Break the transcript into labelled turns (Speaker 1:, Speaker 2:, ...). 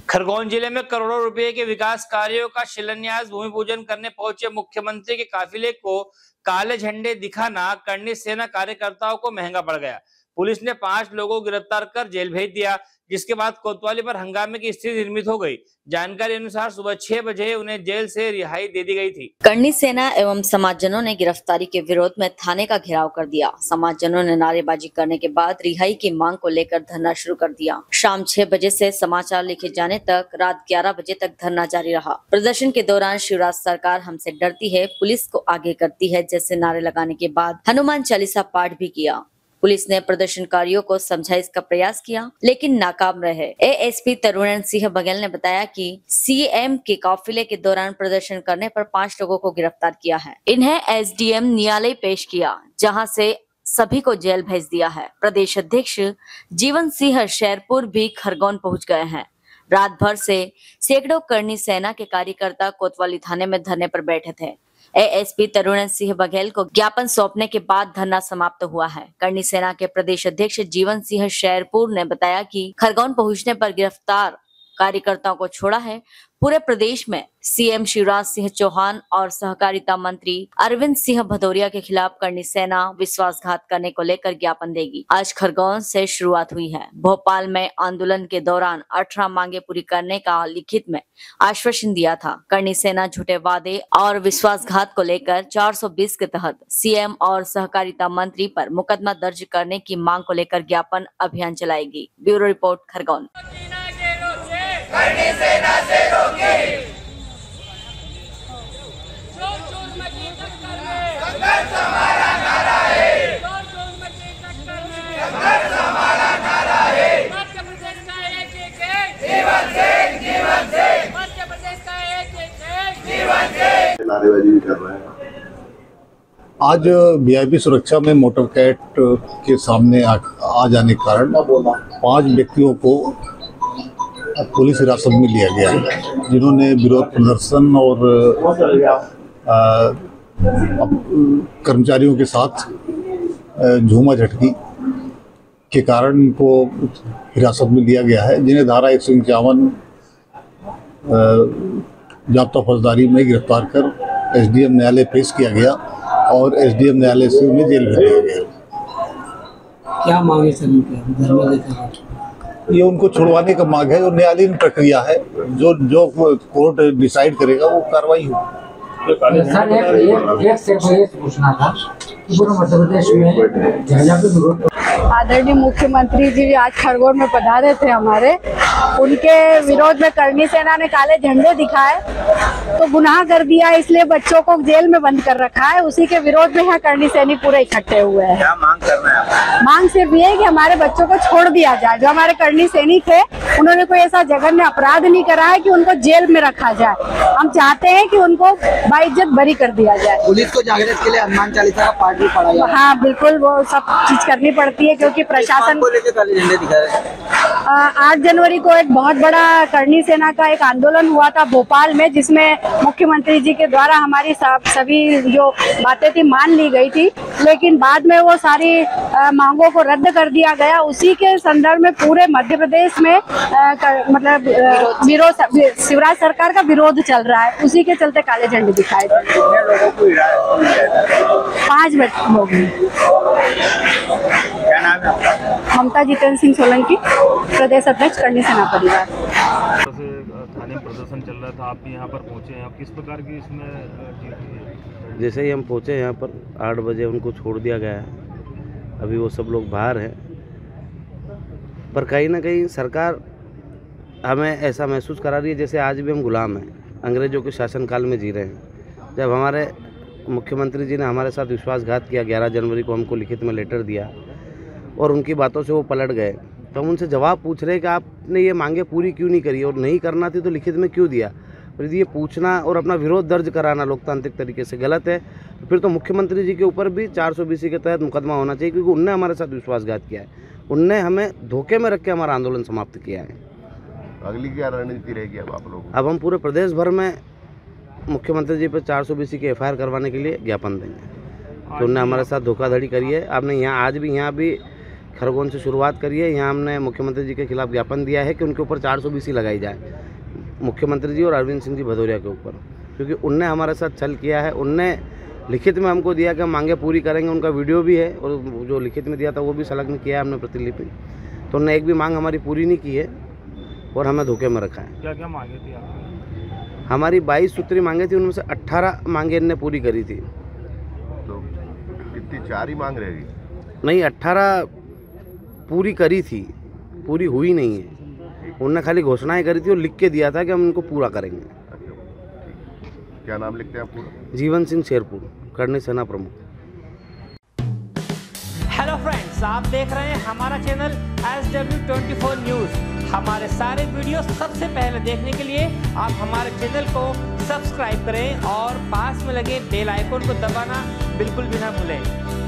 Speaker 1: खरगोन जिले में करोड़ों रुपए के विकास कार्यों का शिलान्यास भूमि पूजन करने पहुंचे मुख्यमंत्री के काफिले को काले झंडे दिखाना करनी सेना कार्यकर्ताओं को महंगा पड़ गया। पुलिस ने 5 लोगों को गिरफ्तार कर जेल भेज दिया, जिसके बाद कोतवाली पर हंगामे की स्थिति निर्मित हो गई। जानकारी अनुसार सुबह 6 बजे उन्हें जेल से रिहाई दे दी गई थी।
Speaker 2: करनी सेना एवं समाजजनों ने गिरफ्तारी के विरोध में थाने का घेराव कर दिया। समाजजनों ने नारेबाजी करने के बाद रिहाई की मांग को लेकर धरना शुरू कर दिया। शाम 6 बजे से समाचार लिखे जाने तक रात 11 बजे तक धरना जारी रहा। प्रदर्शन के दौरान शिवराज सरकार हमसे डरती है, पुलिस को आगे करती है जैसे नारे लगाने के बाद हनुमान चालीसा पाठ भी किया। पुलिस ने प्रदर्शनकारियों को समझाइश का प्रयास किया, लेकिन नाकाम रहे। एएसपी तरुण सिंह बघेल ने बताया कि सीएम के काफिले के दौरान प्रदर्शन करने पर 5 लोगों को गिरफ्तार किया है। इन्हें एसडीएम न्यायालय पेश किया, जहां से सभी को जेल भेज दिया है। प्रदेश अध्यक्ष जीवन सिंह शेरपुर भी खरगोन पहुंच गए हैं। रात भर से सैकड़ों करनी सेना के कार्यकर्ता कोतवाली थाने में धरने पर बैठे थे। एएसपी तरुण सिंह बघेल को ज्ञापन सौंपने के बाद धरना समाप्त हुआ है। करनी सेना के प्रदेश अध्यक्ष जीवन सिंह शेरपुर ने बताया कि खरगोन पहुंचने पर गिरफ्तार कार्यकर्ताओं को छोड़ा है। पूरे प्रदेश में सीएम शिवराज सिंह चौहान और सहकारिता मंत्री अरविंद सिंह भदौरिया के खिलाफ करनी सेना विश्वासघात करने को लेकर ज्ञापन देगी। आज खरगोन से शुरुआत हुई है। भोपाल में आंदोलन के दौरान 18 मांगे पूरी करने का लिखित में आश्वासन दिया था। करनी सेना झूठे वादे और विश्वासघात को लेकर 420 के तहत सीएम और सहकारिता मंत्री पर मुकदमा दर्ज करने की मांग को लेकर ज्ञापन अभियान चलाएगी। Bureau report, Khargone.
Speaker 3: करनी सेना से रोके, संघर्ष हमारा नारा है, संघर्ष हमारा नारा है। मध्य प्रदेश का एक जीवन सिंह, जीवन सिंह, मध्य प्रदेश का एक जीवन सिंह नारेबाजी भी कर रहे हैं।
Speaker 4: आज वीआईपी सुरक्षा में मोटर कैट के सामने आ जाने के कारण 5 व्यक्तियों को पुलिस हिरासत में लिया गया है, जिन्होंने विरोध प्रदर्शन और कर्मचारियों के साथ झूमा झटकी के कारण इनको हिरासत में लिया गया है, जिन्हें धारा 151 जाब्ता फौजदारी में गिरफ्तार कर एसडीएम न्यायालय पेश किया गया और एसडीएम न्यायालय से उन्हें जेल भेज दिया गया।
Speaker 5: क्या मांगे सर?
Speaker 4: ये उनको छुड़वाने का मांग है, जो न्यायालयीन प्रक्रिया है, जो कोर्ट डिसाइड करेगा वो कार्रवाई होगी।
Speaker 5: सर एक पूछना था, पूरे मध्य प्रदेश में
Speaker 6: आदरणीय मुख्यमंत्री जी आज खरगोन में पधारे थे हमारे, उनके विरोध में करनी सेना ने काले झंडे दिखाए तो गुनाह कर दिया, इसलिए बच्चों को जेल में बंद कर रखा है। उसी के विरोध में यहाँ करनी सैनिक पूरे इकट्ठे हुए हैं।
Speaker 3: क्या मांग कर रहे हैं?
Speaker 6: मांग सिर्फ ये है कि हमारे बच्चों को छोड़ दिया जाए। जो हमारे करनी सैनिक है, उन्होंने कोई ऐसा जघन्य अपराध नहीं करा है कि उनको जेल में रखा जाए। हम चाहते हैं कि उनको बाइज्जत बरी कर दिया जाए।
Speaker 5: पुलिस को जागृत के लिए हनुमान चालीसा का पाठ भी पढ़ा जाए।
Speaker 6: हाँ बिल्कुल, वो सब चीज करनी पड़ती है क्योंकि प्रशासन
Speaker 5: को लेकर काले झंडे दिखा रहे हैं।
Speaker 6: 8 जनवरी को एक बहुत बड़ा करनी सेना का एक आंदोलन हुआ था भोपाल में, जिसमें मुख्यमंत्री जी के द्वारा हमारी सभी जो बातें थी मान ली गई थी, लेकिन बाद में वो सारी मांगों को रद्द कर दिया गया। उसी के संदर्भ में पूरे मध्य प्रदेश में मतलब शिवराज सरकार का विरोध चल रहा है। उसी के चलते काले झंडे दिखाए थे। 5 लोग हैं।
Speaker 3: क्या नाम है?
Speaker 6: ममता जितेंद्र सिंह सोलंकी, प्रदेश अध्यक्ष करनी सेना परिवार।
Speaker 7: थाने में प्रदर्शन चल रहा था, आप भी यहाँ पर पहुँचे हैं, आप किस प्रकार की इसमें?
Speaker 8: जैसे ही हम पहुँचे यहाँ पर 8 बजे उनको छोड़ दिया गया है। अभी वो सब लोग बाहर हैं, पर कहीं ना कहीं सरकार हमें ऐसा महसूस करा रही है जैसे आज भी हम गुलाम हैं, अंग्रेज़ों के शासनकाल में जी रहे हैं। जब हमारे मुख्यमंत्री जी ने हमारे साथ विश्वासघात किया, 11 जनवरी को हमको लिखित में लेटर दिया और उनकी बातों से वो पलट गए, तो हम उनसे जवाब पूछ रहे हैं कि आपने ये मांगे पूरी क्यों नहीं करी, और नहीं करना थी तो लिखित में क्यों दिया। फिर ये पूछना और अपना विरोध दर्ज कराना लोकतांत्रिक तरीके से गलत है। फिर तो मुख्यमंत्री जी के ऊपर भी 420 के तहत मुकदमा होना चाहिए, क्योंकि उनने हमारे साथ विश्वासघात किया है, उनने हमें धोखे में रख के हमारा आंदोलन समाप्त किया है।
Speaker 3: अगली क्या रणनीति रहेगी अब आप लोग?
Speaker 8: अब हम पूरे प्रदेश भर में मुख्यमंत्री जी पर 420 की एफआईआर करवाने के लिए ज्ञापन देंगे, तो उनने हमारे साथ धोखाधड़ी करी है। आपने यहाँ आज भी यहाँ भी खरगोन से शुरुआत करी है। यहाँ हमने मुख्यमंत्री जी के खिलाफ ज्ञापन दिया है कि उनके ऊपर 420 लगाई जाए, मुख्यमंत्री जी और अरविंद सिंह जी भदौरिया के ऊपर, क्योंकि उनने हमारे साथ छल किया है। उनने लिखित में हमको दिया कि हम मांगे पूरी करेंगे, उनका वीडियो भी है और जो लिखित में दिया था वो भी संलग्न किया है हमने प्रतिलिपि। तो उन्होंने एक भी मांग हमारी पूरी नहीं की है और हमें धोखे में रखा है।
Speaker 7: क्या क्या मांगे थी आपने?
Speaker 8: हमारी 22 सूत्री मांगे थी, उनमें से 18 मांगे इनने पूरी करी थी।
Speaker 3: तो कितनी 4 ही मांग रहेगी?
Speaker 8: नहीं, 18 पूरी करी थी, पूरी हुई नहीं है। उन्होंने खाली घोषणाएं करी थी और लिख के दिया था कि हम इनको पूरा करेंगे।
Speaker 3: क्या नाम लिखते हैं आप पूरा?
Speaker 8: जीवन सिंह शेरपुर, करनी सेना प्रमुख।
Speaker 1: हेलो फ्रेंड्स, आप देख रहे हैं हमारा चैनल SW24 न्यूज। हमारे सारे वीडियो सबसे पहले देखने के लिए आप हमारे चैनल को सब्सक्राइब करें और पास में लगे बेल आइकन को दबाना बिल्कुल भी ना भूलें।